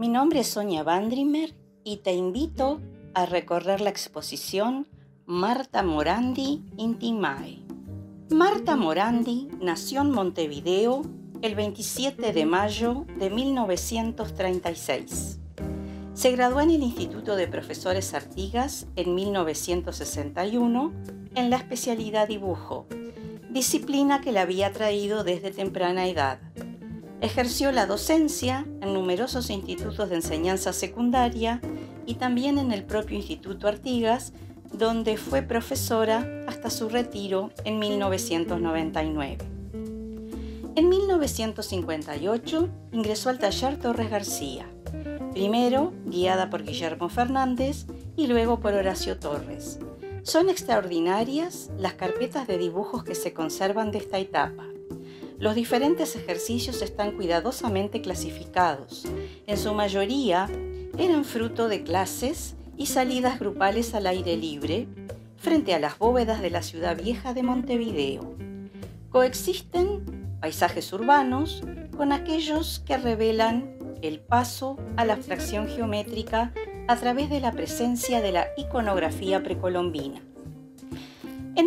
Mi nombre es Sonia Bandrimer y te invito a recorrer la exposición Marta Morandi Inti Mae. Marta Morandi nació en Montevideo el 27 de mayo de 1936. Se graduó en el Instituto de Profesores Artigas en 1961 en la especialidad dibujo, disciplina que la había atraído desde temprana edad. Ejerció la docencia en numerosos institutos de enseñanza secundaria y también en el propio Instituto Artigas, donde fue profesora hasta su retiro en 1999. En 1958 ingresó al taller Torres García, primero guiada por Guillermo Fernández y luego por Horacio Torres. Son extraordinarias las carpetas de dibujos que se conservan de esta etapa. Los diferentes ejercicios están cuidadosamente clasificados. En su mayoría eran fruto de clases y salidas grupales al aire libre frente a las bóvedas de la ciudad vieja de Montevideo. Coexisten paisajes urbanos con aquellos que revelan el paso a la abstracción geométrica a través de la presencia de la iconografía precolombina. En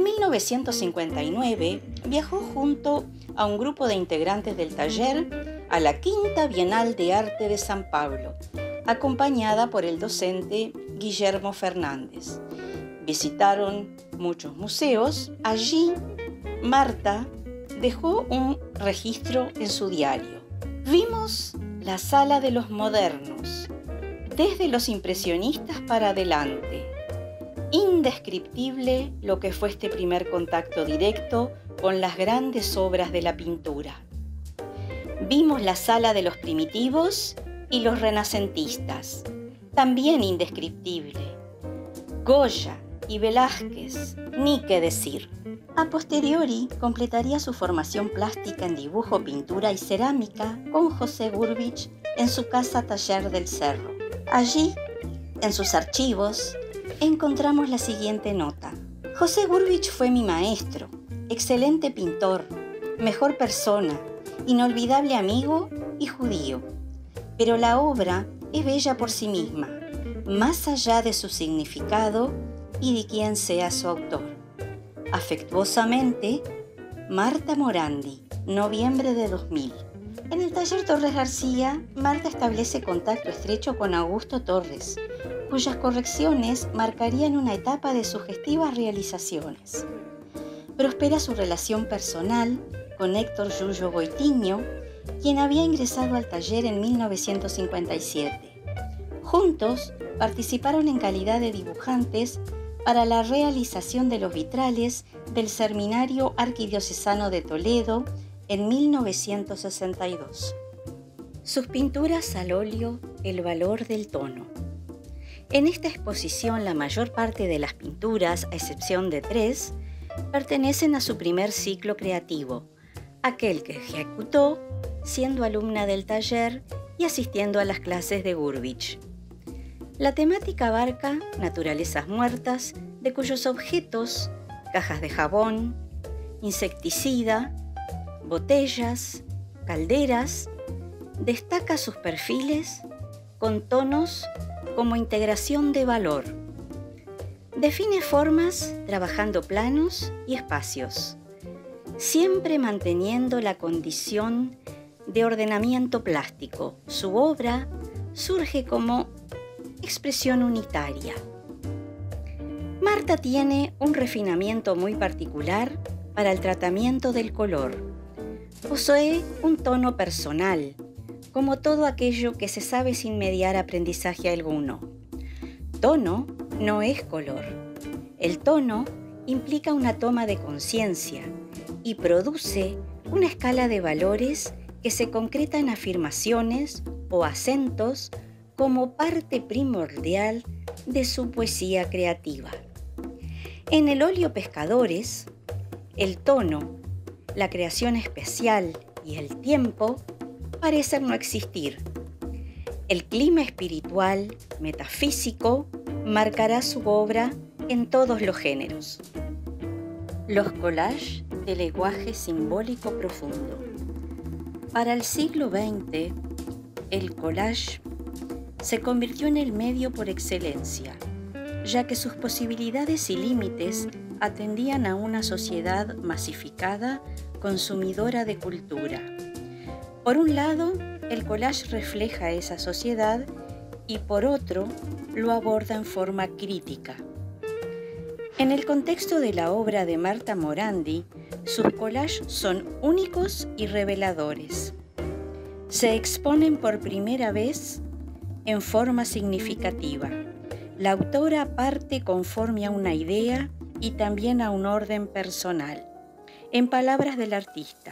1959 viajó junto a un grupo de integrantes del taller a la Quinta Bienal de Arte de San Pablo, acompañada por el docente Guillermo Fernández. Visitaron muchos museos. Allí, Marta dejó un registro en su diario. Vimos la sala de los modernos, desde los impresionistas para adelante. Indescriptible lo que fue este primer contacto directo con las grandes obras de la pintura. Vimos la sala de los primitivos y los renacentistas, también indescriptible. Goya y Velázquez, ni qué decir. A posteriori, completaría su formación plástica en dibujo, pintura y cerámica con José Gurbich en su casa Taller del Cerro. Allí, en sus archivos, encontramos la siguiente nota. José Gurbich fue mi maestro, excelente pintor, mejor persona, inolvidable amigo y judío. Pero la obra es bella por sí misma, más allá de su significado y de quién sea su autor. Afectuosamente, Marta Morandi, noviembre de 2000. En el taller Torres García, Marta establece contacto estrecho con Augusto Torres, cuyas correcciones marcarían una etapa de sugestivas realizaciones. Prospera su relación personal con Héctor Yuyo Goitiño, quien había ingresado al taller en 1957. Juntos participaron en calidad de dibujantes para la realización de los vitrales del Seminario Arquidiocesano de Toledo en 1962. Sus pinturas al óleo, el valor del tono. En esta exposición, la mayor parte de las pinturas, a excepción de 3, pertenecen a su primer ciclo creativo, aquel que ejecutó siendo alumna del taller y asistiendo a las clases de Gurbich. La temática abarca naturalezas muertas, de cuyos objetos, cajas de jabón, insecticida, botellas, calderas, destaca sus perfiles con tonos como integración de valor. Define formas trabajando planos y espacios, siempre manteniendo la condición de ordenamiento plástico. Su obra surge como expresión unitaria. Marta tiene un refinamiento muy particular para el tratamiento del color. Posee un tono personal, como todo aquello que se sabe sin mediar aprendizaje alguno. Tono no es color. El tono implica una toma de conciencia y produce una escala de valores que se concreta en afirmaciones o acentos como parte primordial de su poesía creativa. En el óleo Pescadores, el tono, la creación especial y el tiempo parecen no existir. El clima espiritual, metafísico, marcará su obra en todos los géneros. Los collages de lenguaje simbólico profundo. Para el siglo XX, el collage se convirtió en el medio por excelencia, ya que sus posibilidades y límites atendían a una sociedad masificada, consumidora de cultura. Por un lado, el collage refleja esa sociedad y por otro, lo aborda en forma crítica. En el contexto de la obra de Marta Morandi, sus collages son únicos y reveladores. Se exponen por primera vez en forma significativa. La autora parte conforme a una idea y también a un orden personal. En palabras del artista,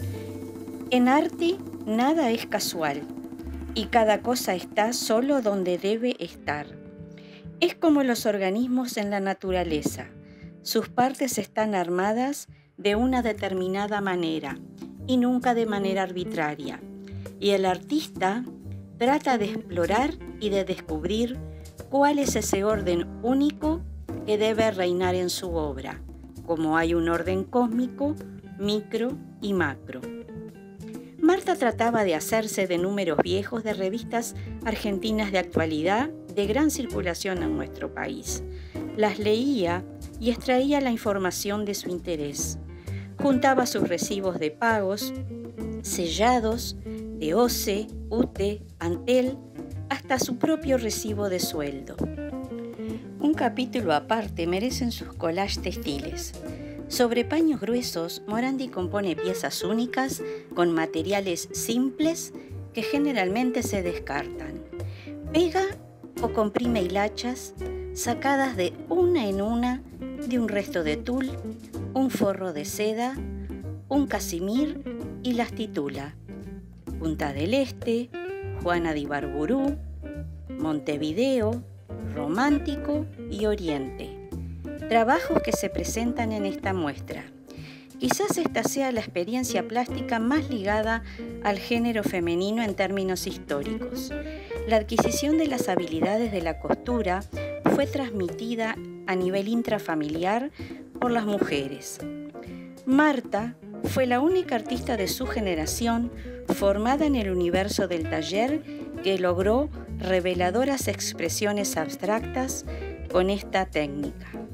en arte nada es casual y cada cosa está solo donde debe estar. Es como los organismos en la naturaleza. Sus partes están armadas de una determinada manera y nunca de manera arbitraria. Y el artista trata de explorar y de descubrir cuál es ese orden único que debe reinar en su obra, como hay un orden cósmico, micro y macro. Marta trataba de hacerse de números viejos de revistas argentinas de actualidad de gran circulación en nuestro país. Las leía y extraía la información de su interés. Juntaba sus recibos de pagos, sellados, de OCE, UTE, Antel, hasta su propio recibo de sueldo. Un capítulo aparte merecen sus collages textiles. Sobre paños gruesos, Morandi compone piezas únicas con materiales simples que generalmente se descartan. Pega o comprime hilachas sacadas de una en una de un resto de tul, un forro de seda, un casimir y las titula Punta del Este, Juana de Ibarburú, Montevideo, Romántico y Oriente. Trabajos que se presentan en esta muestra. Quizás esta sea la experiencia plástica más ligada al género femenino en términos históricos. La adquisición de las habilidades de la costura fue transmitida a nivel intrafamiliar por las mujeres. Marta fue la única artista de su generación formada en el universo del taller que logró reveladoras expresiones abstractas con esta técnica.